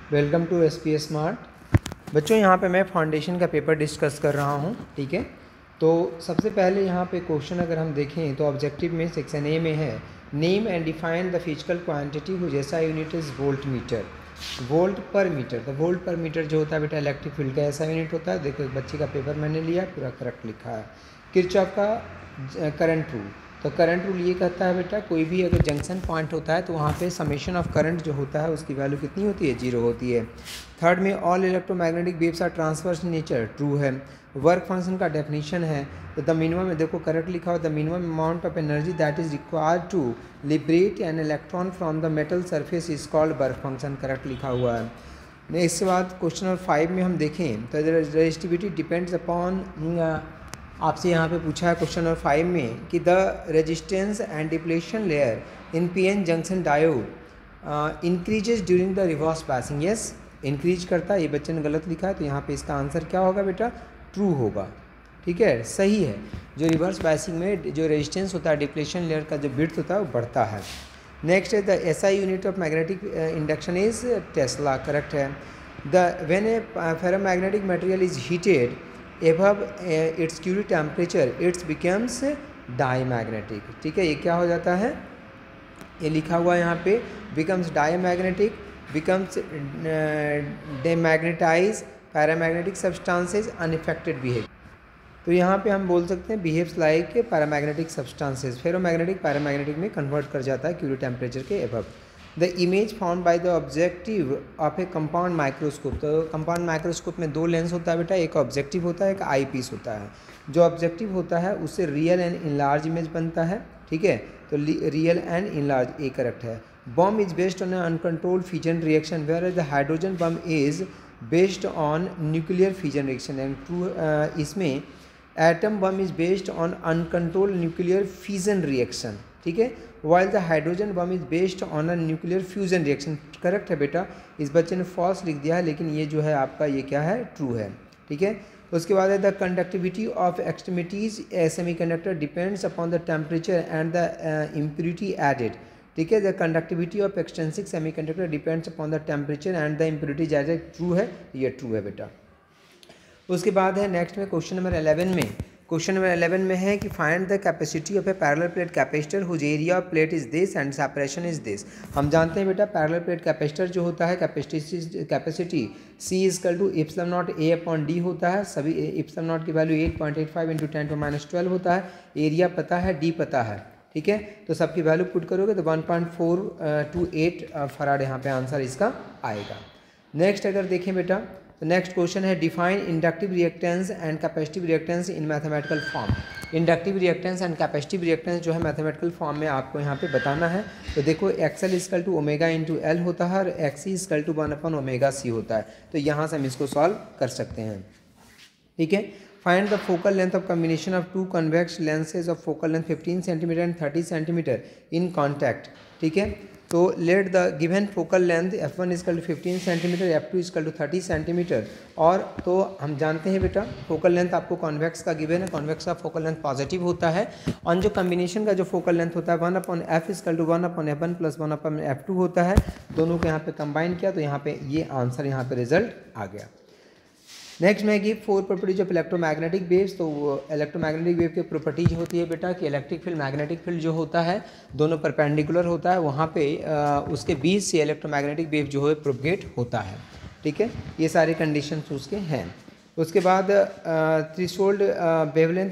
Welcome to SPS smart. बच्चों यहाँ पे मैं फाउंडेशन का पेपर डिस्कस कर रहा हूँ, ठीक है। तो सबसे पहले यहाँ पे क्वेश्चन अगर हम देखें तो ऑब्जेक्टिव में सेक्शन ए में है name and define the physical quantity हुई जैसा unit is volt metre, volt per metre. तो वोल्ट पर मीटर जो होता है बेटा इलेक्ट्रिक फील्ड का ऐसा यूनिट होता है। देखो बच्चे का पेपर मैंने लिया, पूरा करेक्ट लिखा है। किरचॉफ का करंट रूल, तो करंट रूल ये कहता है बेटा कोई भी अगर जंक्शन पॉइंट होता है तो वहाँ पे समेशन ऑफ करंट जो होता है उसकी वैल्यू कितनी होती है, 0 होती है। थर्ड में all electromagnetic waves are transverse nature, true है। वर्क फंक्शन का डेफिनेशन है तो द मिनिमम, देखो करेक्ट लिखा हो, the minimum amount of energy that is required to liberate an electron from the metal surface is called work function, correct लिखा हुआ है। इसके बाद क्वेश्चन नंबर 5 में हम देखें तो रेजिस्टिविटी डिपेंड्स अपॉन, आपसे यहाँ पे पूछा है क्वेश्चन नंबर 5 में कि the resistance and depletion layer in PN junction diode increases during the reverse passing. Yes, increase करता है, ये बच्चे ने गलत लिखा है तो यहाँ पे इसका आंसर क्या होगा बेटा, ट्रू होगा, ठीक है, सही है। जो रिवर्स पासिंग में जो रेजिस्टेंस होता है डिप्लेशन लेयर का जो विड्थ होता है वो बढ़ता है। नेक्स्ट है the SI unit of magnetic induction is tesla, correct है। The when a ferromagnetic material is heated above its Curie temperature it becomes diamagnetic, ठीक है। ये क्या हो जाता है, ये लिखा हुआ है यहाँ पे, becomes diamagnetic, becomes demagnetize paramagnetic substances unaffected behave। तो यहाँ पे हम बोल सकते हैं behaves like paramagnetic substances, ferromagnetic paramagnetic में कन्वर्ट कर जाता है Curie टेम्परेचर के above। The image found by the objective of a compound microscope, तो कंपाउंड माइक्रोस्कोप में 2 लेंस होता है बेटा, एक ऑब्जेक्टिव होता है, एक आई पीस होता है। जो ऑब्जेक्टिव होता है उससे रियल एंड इनलार्ज इमेज बनता है, ठीक है। तो real and enlarge a correct है। Bomb is based on uncontrolled fusion reaction where the hydrogen bomb is based on nuclear fusion reaction and true, इसमें atom bomb is based on uncontrolled nuclear fusion reaction, ठीक है। While the hydrogen bomb is based on a nuclear fusion reaction, correct है बेटा। इस बच्चे ने false लिख दिया है लेकिन ये जो है आपका ये क्या है, ट्रू है, ठीक है। उसके बाद है the conductivity of extremities a semiconductor depends upon the temperature and the impurity added, ठीक है। The conductivity of extrinsic semiconductor depends upon the temperature and the impurities added, true है, ये ट्रू है बेटा। उसके बाद है नेक्स्ट में क्वेश्चन नंबर 11 में, क्वेश्चन नंबर 11 में है कि find the capacity of a parallel plate capacitor whose area of plate is this and separation is this. हम जानते हैं बेटा पैरेलल प्लेट कैपेसिटर जो होता है capacity C equal to epsilon naught A upon D होता है। सभी एप्सिलॉन नॉट की वैल्यू 8.85 इंटू 10⁻12 होता है। एरिया पता है, D पता है, ठीक है। तो सबकी वैल्यू पुट करोगे तो 1.428 फराड यहाँ पे आंसर इसका आएगा। नेक्स्ट अगर देखें बेटा तो नेक्स्ट क्वेश्चन है define inductive reactance and capacitive reactance in mathematical form. Inductive reactance and capacitive reactance जो है मैथमेटिकल फॉर्म में आपको यहाँ पे बताना है। तो देखो XL equal to omega into L होता है और XC इक्वल टू 1/ओमेगा C होता है। तो यहाँ से हम इसको सॉल्व कर सकते हैं, ठीक है। Find the focal length of combination of 2 convex lenses of focal length 15 centimetre and 30 centimetre in contact, ठीक है। तो let the given focal length f1 equal to 15 centimetre, f2 equal to 30 centimetre. और तो हम जानते हैं बेटा फोकल लेंथ आपको कॉन्वेक्स का गिवन है, कॉन्वेक्स का फोकल लेंथ पॉजिटिव होता है। और जो कॉम्बिनेशन का जो फोकल लेंथ होता है 1/f equal to 1/f1 plus 1/f2 होता है। दोनों को यहाँ पे कंबाइन किया तो यहाँ पे ये आंसर यहाँ पे रिजल्ट आ गया। नेक्स्ट में कि 4 प्रॉपर्टीज ऑफ इलेक्ट्रोमैग्नेटिक वेव्स। तो इलेक्ट्रोमैग्नेटिक वेव की प्रॉपर्टीज होती है बेटा कि इलेक्ट्रिक फील्ड मैग्नेटिक फील्ड जो होता है दोनों परपेंडिकुलर होता है, वहाँ पे उसके बीच से इलेक्ट्रोमैग्नेटिक वेव जो है प्रोपगेट होता है, ठीक है। ये सारे कंडीशंस उसके हैं। उसके बाद threshold wavelength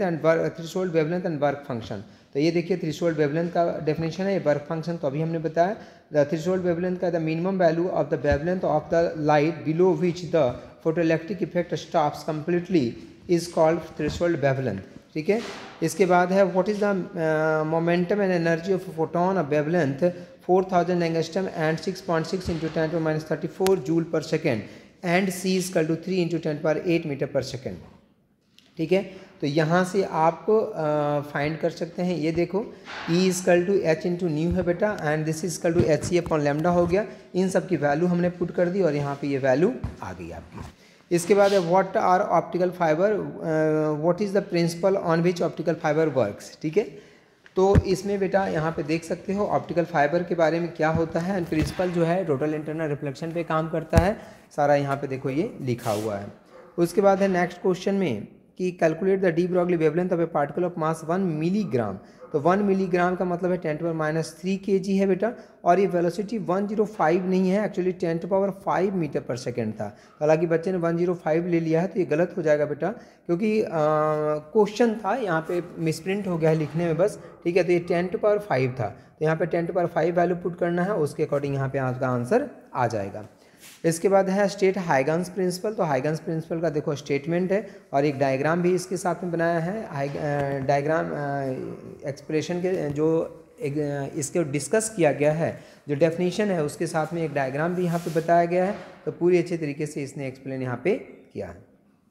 and work function. तो ये देखिए थ्रेशोल्ड वेवलेंथ का डेफिनेशन है, वर्क फंक्शन तो अभी हमने बताया। द थ्रेशोल्ड वेवलेंथ का the minimum value of the wavelength of the light below which the photoelectric effect stops completely is called threshold wavelength, ठीक है। इसके बाद है what is the momentum and energy of photon of wavelength 4000 angstrom and 6.6 into 10⁻34 joule पर second and C equal to 3 into 10⁸ metre per second, ठीक है। तो यहाँ से आप फाइंड कर सकते हैं। ये देखो E equal to H into nu है बेटा and this equal to HC upon lambda हो गया। इन सब की वैल्यू हमने पुट कर दी और यहाँ पे ये वैल्यू आ गई आपकी। इसके बाद है what are optical fibre, what is the principle on which optical fibre works, ठीक है। तो इसमें बेटा यहाँ पे देख सकते हो ऑप्टिकल फाइबर के बारे में क्या होता है एंड प्रिंसिपल जो है टोटल इंटरनल रिफ्लेक्शन पे काम करता है, सारा यहाँ पे देखो ये लिखा हुआ है। उसके बाद है नेक्स्ट क्वेश्चन में कि calculate the de Broglie wavelength of a particle of mass 1 milligram. तो 1 मिलीग्राम का मतलब है 10⁻³ kg है बेटा, और ये वेलोसिटी 105 नहीं है, एक्चुअली 10⁵ मीटर पर सेकेंड था। हालांकि बच्चे ने 105 ले लिया है तो ये गलत हो जाएगा बेटा, क्योंकि क्वेश्चन था यहाँ पे मिसप्रिंट हो गया है लिखने में बस, ठीक है। तो ये 10⁵ था, तो यहाँ पे 10⁵ वैल्यू पुट करना है, उसके अकॉर्डिंग यहाँ पे आपका आंसर आ जाएगा। इसके बाद है स्टेट हाइगन्स प्रिंसिपल। तो हाइगन्स प्रिंसिपल का देखो स्टेटमेंट है और एक डायग्राम भी इसके साथ में बनाया है। डायग्राम एक्सप्रेशन के जो इसके डिस्कस किया गया है, जो डेफिनेशन है उसके साथ में एक डायग्राम भी यहाँ पे बताया गया है, तो पूरी अच्छे तरीके से इसने एक्सप्लेन यहाँ पे किया है।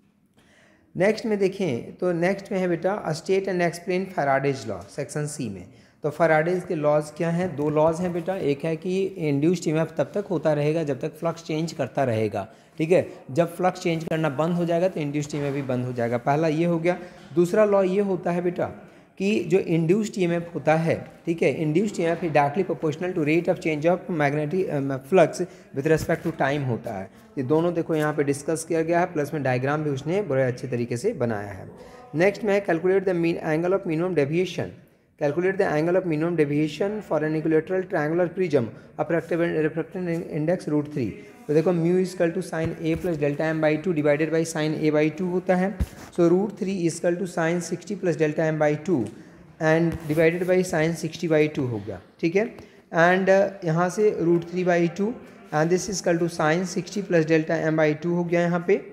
नेक्स्ट में देखें तो नेक्स्ट में है बेटा state and explain Faraday's law, section C में। तो फैराडेज के लॉज क्या हैं? 2 लॉज हैं बेटा। एक है कि इंड्यूस्ड ईएमएफ तब तक होता रहेगा जब तक फ्लक्स चेंज करता रहेगा, ठीक है। जब फ्लक्स चेंज करना बंद हो जाएगा तो इंड्यूस्ड ईएमएफ भी बंद हो जाएगा, पहला ये हो गया। दूसरा लॉ ये होता है बेटा कि जो इंड्यूस्ड ईएमएफ होता है, ठीक है, induced EMF directly proportional to rate of change of magnetic flux with respect to time होता है। ये दोनों देखो यहाँ पे डिस्कस किया गया है, प्लस में डायग्राम भी उसने बड़े अच्छे तरीके से बनाया है। नेक्स्ट में है calculate the angle of minimum deviation. Calculate the angle of minimum deviation for an equilateral triangular prism of refractive index √3। तो देखो mu equal to sine A plus delta M by 2 divided by sine A by 2 होता है। So √3 equal to sine 60 plus delta M by 2 and divided by sine 60 by 2 हो गया, ठीक है। And यहाँ से √3 by 2 and this equal to sine 60 plus delta M by 2 हो गया यहाँ पे,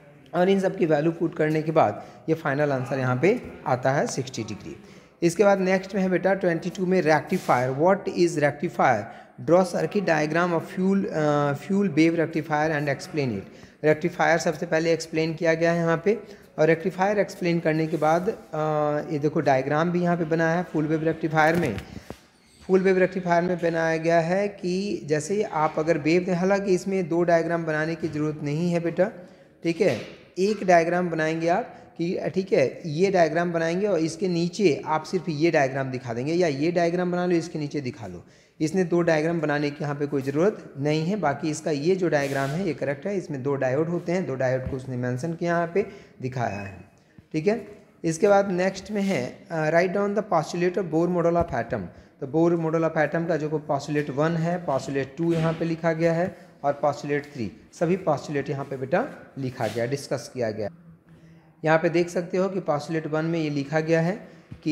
और इन सब की वैल्यू पुट करने के बाद ये फाइनल आंसर यहाँ पे आता है 60 डिग्री। इसके बाद नेक्स्ट में है बेटा 22 में rectifier. What is rectifier? Draw circuit diagram of full wave rectifier and explain it. Rectifier सबसे पहले एक्सप्लेन किया गया है यहाँ पे, और रेक्टिफायर एक्सप्लेन करने के बाद ये देखो डायग्राम भी यहाँ पे बनाया है फुल वेव रेक्टिफायर में। फुल वेव रेक्टिफायर में बनाया गया है कि जैसे आप अगर वेव दें, हालांकि इसमें 2 डायग्राम बनाने की ज़रूरत नहीं है बेटा, ठीक है। एक डायग्राम बनाएंगे आप कि ठीक है, ये डायग्राम बनाएंगे और इसके नीचे आप सिर्फ ये डायग्राम दिखा देंगे, या ये डायग्राम बना लो इसके नीचे दिखा लो। इसने 2 डायग्राम बनाने की यहाँ पे कोई ज़रूरत नहीं है। बाकी इसका ये जो डायग्राम है ये करेक्ट है, इसमें 2 डायोड होते हैं, 2 डायोड को उसने मेंशन किया यहाँ पे दिखाया है, ठीक है। इसके बाद नेक्स्ट में है write down the postulate of Bohr model of atom. तो बोर मॉडल ऑफ एटम का जो पोस्टुलेट 1 है, पोस्टुलेट 2 यहाँ पे लिखा गया है, और पोस्टुलेट 3, सभी पोस्टुलेट यहाँ पे बेटा लिखा गया, डिस्कस किया गया। यहाँ पे देख सकते हो कि पोस्टुलेट 1 में ये लिखा गया है कि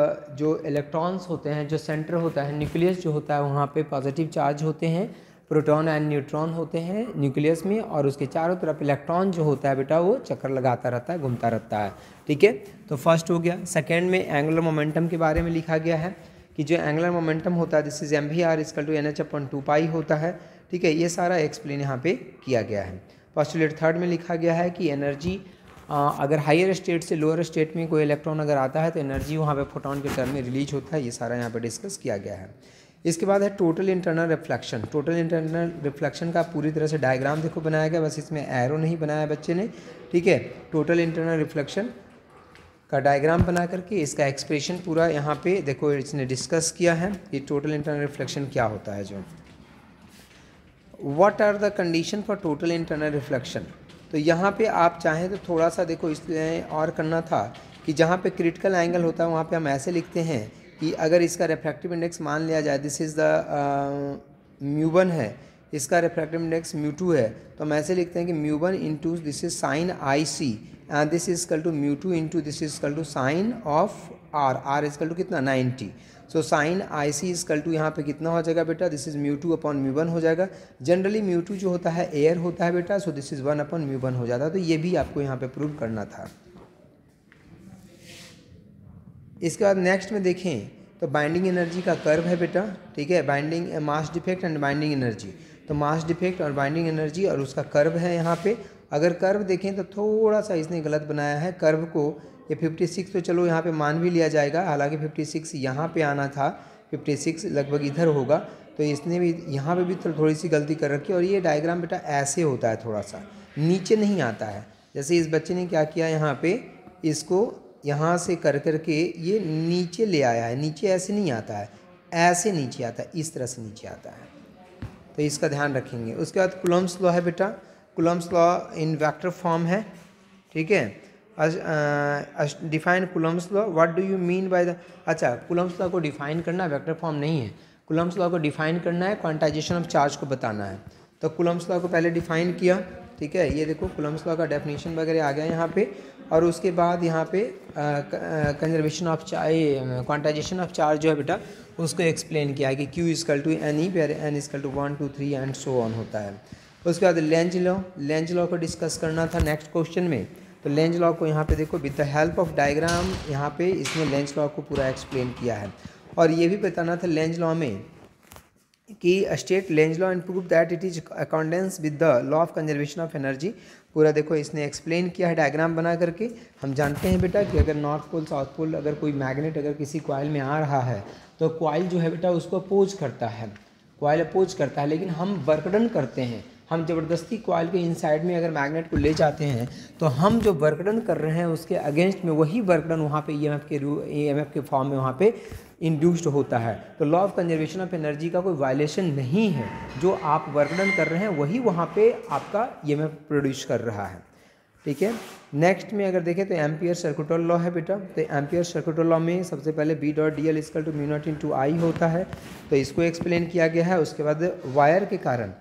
जो इलेक्ट्रॉन्स होते हैं, जो सेंटर होता है, न्यूक्लियस जो होता है, वहाँ पे पॉजिटिव चार्ज होते हैं, प्रोटॉन एंड न्यूट्रॉन होते हैं न्यूक्लियस में, और उसके चारों तरफ इलेक्ट्रॉन जो होता है बेटा वो चक्कर लगाता रहता है, घूमता रहता है, ठीक है। तो फर्स्ट हो गया। सेकेंड में एंगुलर मोमेंटम के बारे में लिखा गया है कि जो एंगुलर मोमेंटम होता है this is mvr equal to NH/2π होता है, ठीक है। ये सारा एक्सप्लेन यहाँ पे किया गया है। पोस्टुलेट 3 में लिखा गया है कि एनर्जी अगर हायर स्टेट से लोअर स्टेट में कोई इलेक्ट्रॉन अगर आता है तो एनर्जी वहाँ पे फोटोन के टर्म में रिलीज होता है, ये सारा यहाँ पे डिस्कस किया गया है। इसके बाद है total internal reflection. Total internal reflection का पूरी तरह से डायग्राम देखो बनाया गया, बस इसमें एरो नहीं बनाया बच्चे ने, ठीक है। टोटल इंटरनल रिफ्लेक्शन का डायग्राम बना करके इसका एक्सप्रेशन पूरा यहाँ पे देखो इसने डिस्कस किया है कि टोटल इंटरनल रिफ्लेक्शन क्या होता है। जो what are the condition for total internal reflection. तो यहाँ पे आप चाहें तो थोड़ा सा देखो इसमें और करना था कि जहाँ पे क्रिटिकल एंगल होता है वहाँ पे हम ऐसे लिखते हैं कि अगर इसका रिफ्रैक्टिव इंडेक्स मान लिया जाए दिस इज़ द μ1 है, इसका रिफ्रैक्टिव इंडेक्स μ2 है, तो हम ऐसे लिखते हैं कि μ1 into this is sine IC and this is equal to μ2 into this is equal to sine of R is equal to कितना 90। So sine IC equal to यहाँ पे कितना हो जाएगा बेटा, दिस इज μ2 अपॉन μ1 हो जाएगा। जनरली μ2 जो होता है एयर होता है बेटा, सो दिस इज 1 अपॉन μ1 हो जाता है। तो ये भी आपको यहाँ पे प्रूव करना था। इसके बाद नेक्स्ट में देखें तो बाइंडिंग एनर्जी का कर्व है बेटा, ठीक है। Binding mass defect and binding energy, तो मास डिफेक्ट और बाइंडिंग एनर्जी और उसका कर्व है यहाँ पे। अगर कर्व देखें तो थोड़ा सा इसने गलत बनाया है कर्व को, ये 56 तो चलो यहाँ पे मान भी लिया जाएगा, हालांकि 56 यहाँ पे आना था, 56 लगभग इधर होगा, तो इसने भी यहाँ पे भी थोड़ी सी गलती कर रखी है। और ये डायग्राम बेटा ऐसे होता है, थोड़ा सा नीचे नहीं आता है। जैसे इस बच्चे ने क्या किया यहाँ पे, इसको यहाँ से कर के ये नीचे ले आया है, नीचे ऐसे नहीं आता है, ऐसे नीचे आता है, इस तरह से नीचे आता है, तो इसका ध्यान रखेंगे। उसके बाद कूलम्ब्स लॉ है बेटा, Coulomb's law in vector form है, ठीक है। Define Coulomb's law, what do you mean by the, अच्छा कूलम्ब्स लॉ को डिफाइन करना वेक्टर फॉर्म नहीं है, कूलम्ब्स लॉ को डिफाइन करना है क्वांटाइजेशन ऑफ चार्ज को बताना है। तो कूलम्ब्स लॉ को पहले डिफाइन किया, ठीक है, ये देखो कूलम्ब्स लॉ का डेफिनेशन वगैरह आ गया यहाँ पे, और उसके बाद यहाँ पे conservation of quantization of charge जो है बेटा उसको एक्सप्लेन किया कि Q equal to N E where N equal to 1 2 3 and so on होता है। उसके बाद लेंज लॉ को डिस्कस करना था नेक्स्ट क्वेश्चन में। तो लेंज लॉ को यहाँ पे देखो with the help of diagram यहाँ पे इसने लेंज लॉ को पूरा एक्सप्लेन किया है, और ये भी बताना था लेंज लॉ में कि state Lenz law and prove that it is accordance with the law of conservation of energy, पूरा देखो इसने एक्सप्लेन किया है डायग्राम बना करके। हम जानते हैं बेटा कि अगर नॉर्थ पोल साउथ पोल अगर कोई मैग्नेट अगर किसी कॉइल में आ रहा है तो कॉइल जो है बेटा उसको अपोज करता है, कॉइल अपोज करता है, लेकिन हम वर्क डन करते हैं, हम ज़बरदस्ती कॉइल के इनसाइड में अगर मैग्नेट को ले जाते हैं तो हम जो वर्क डन कर रहे हैं उसके अगेंस्ट में वही वर्क डन वहाँ पे ईएमएफ के फॉर्म में वहाँ पे इंड्यूस्ड होता है। तो law of conservation of energy का कोई वायलेशन नहीं है, जो आप वर्क डन कर रहे हैं वही वहाँ पे आपका ईएमएफ प्रोड्यूस कर रहा है, ठीक है। नेक्स्ट में अगर देखें तो एम्पियर सर्कुलर लॉ है बेटा, तो एम्पियर सर्कुलर लॉ में सबसे पहले B dot D L equal to mu naught into I होता है, तो इसको एक्सप्लेन किया गया है। उसके बाद वायर के कारण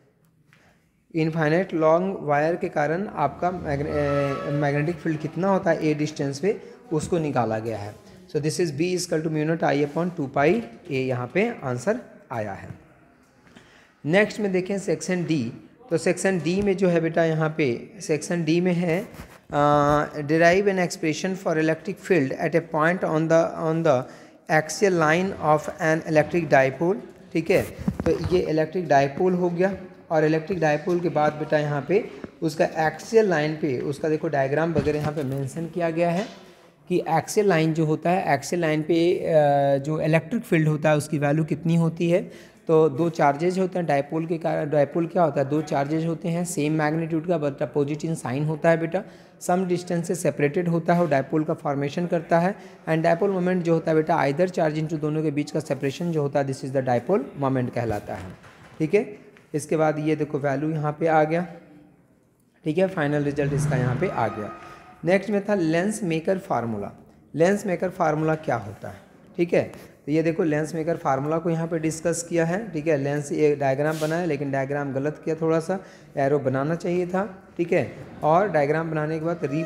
इनफाइनाइट लॉन्ग वायर के कारण आपका मैग्नेटिक फील्ड कितना होता है ए डिस्टेंस पे उसको निकाला गया है। So this is B equal to mu naught I upon 2 pi a, यहाँ पे आंसर आया है। नेक्स्ट में देखें सेक्शन डी, तो सेक्शन डी में जो है बेटा यहाँ पे सेक्शन डी में है derive an expression for electric field at a point on the axial line of an electric dipole, ठीक है। तो ये इलेक्ट्रिक डाइपोल हो गया, और इलेक्ट्रिक डाइपोल के बाद बेटा यहाँ पे उसका एक्सियल लाइन पे उसका देखो डायग्राम वगैरह यहाँ पे मेंशन किया गया है कि एक्सियल लाइन जो होता है, एक्सियल लाइन पे जो इलेक्ट्रिक फील्ड होता है उसकी वैल्यू कितनी होती है। तो दो चार्जेज होते हैं डाइपोल के कारण, डाइपोल क्या होता है, दो चार्जेज होते हैं सेम मैग्नीट्यूड का बट अपोजिट इन साइन होता है बेटा, सम डिस्टेंस से सेपरेटेड होता है और डाइपोल का फॉर्मेशन करता है। एंड डाइपोल मोमेंट जो होता है बेटा आइदर चार्ज इंटू दोनों के बीच का सेपरेशन जो होता है this is the dipole moment कहलाता है, ठीक है। इसके बाद ये देखो वैल्यू यहाँ पे आ गया, ठीक है, फाइनल रिजल्ट इसका यहाँ पे आ गया। नेक्स्ट में था lens maker formula, lens maker formula क्या होता है, ठीक है। तो ये देखो लेंस मेकर फार्मूला को यहाँ पे डिस्कस किया है, ठीक है। लेंस ये डायग्राम बनाया लेकिन डायग्राम गलत किया, थोड़ा सा एरो बनाना चाहिए था, ठीक है। और डायग्राम बनाने के बाद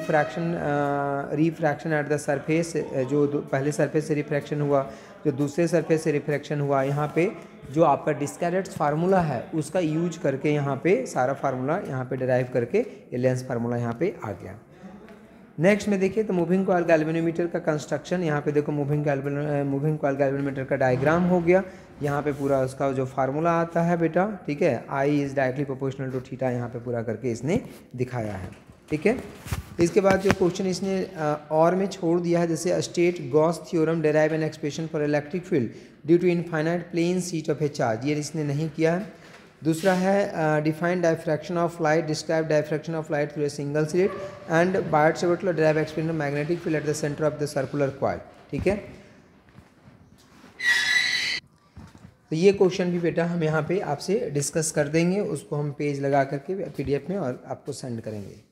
रिफ्रैक्शन एट द सरफेस, जो पहले सरफेस से रिफ्रैक्शन हुआ, जो दूसरे सरफेस से रिफ्रैक्शन हुआ, यहाँ पे जो आपका डिस्कैरेट्स फार्मूला है उसका यूज करके यहाँ पे सारा फार्मूला यहाँ पे डिराइव करके ये लेंस फार्मूला यहाँ पे आ गया। नेक्स्ट में देखिए तो मूविंग कॉइल गैल्वेनोमीटर का कंस्ट्रक्शन, यहाँ पे देखो मूविंग कॉइल गैल्वेनोमीटर का डायग्राम हो गया, यहाँ पे पूरा उसका जो फार्मूला आता है बेटा, ठीक है, I is directly proportional to theta, यहाँ पे पूरा करके इसने दिखाया है, ठीक है। इसके बाद जो क्वेश्चन इसने और में छोड़ दिया है, जैसे state Gauss theorem derive an expression for electric field due to infinite plane sheet of a charge, ये इसने नहीं किया है। दूसरा है define diffraction of light, describe diffraction of light through a single slit, and Biot Savart law derive explain magnetic field at the centre of the circular coil, ठीक है। तो ये क्वेश्चन भी बेटा हम यहाँ पे आपसे डिस्कस कर देंगे, उसको हम पेज लगा करके PDF में और आपको सेंड करेंगे।